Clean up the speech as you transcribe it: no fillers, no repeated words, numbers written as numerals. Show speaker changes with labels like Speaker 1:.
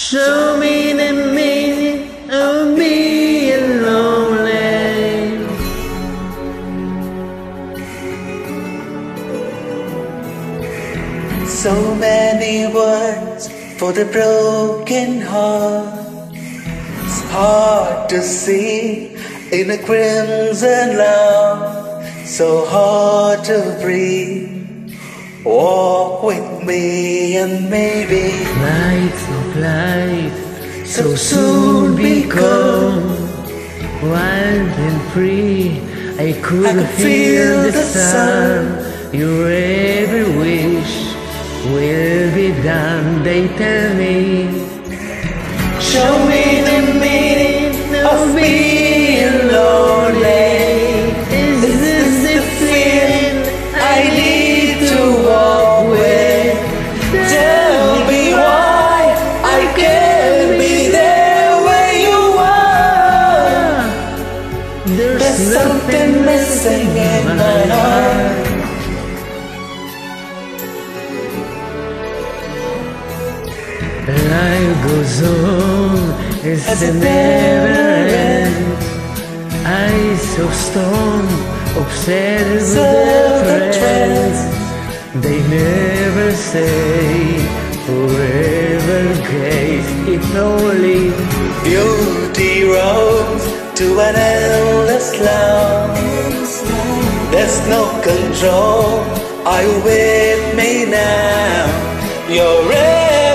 Speaker 1: Show me the meaning of being lonely.
Speaker 2: So many words for the broken heart. It's hard to see in a crimson love. So hard to breathe. Walk with me and maybe
Speaker 1: Light of life so soon become wild and free. I could feel the sun. Your every wish will be done. They tell me, show me the meaning of being lonely. Is this the feeling I need to walk with? Tell me why I can't be there where you are. There's something missing in my heart. Life goes on as it never ends. Eyes of stone observe the trends. They never say forever gaze. If only
Speaker 2: beauty rose to an endless love. There's no control. Are you with me now? You're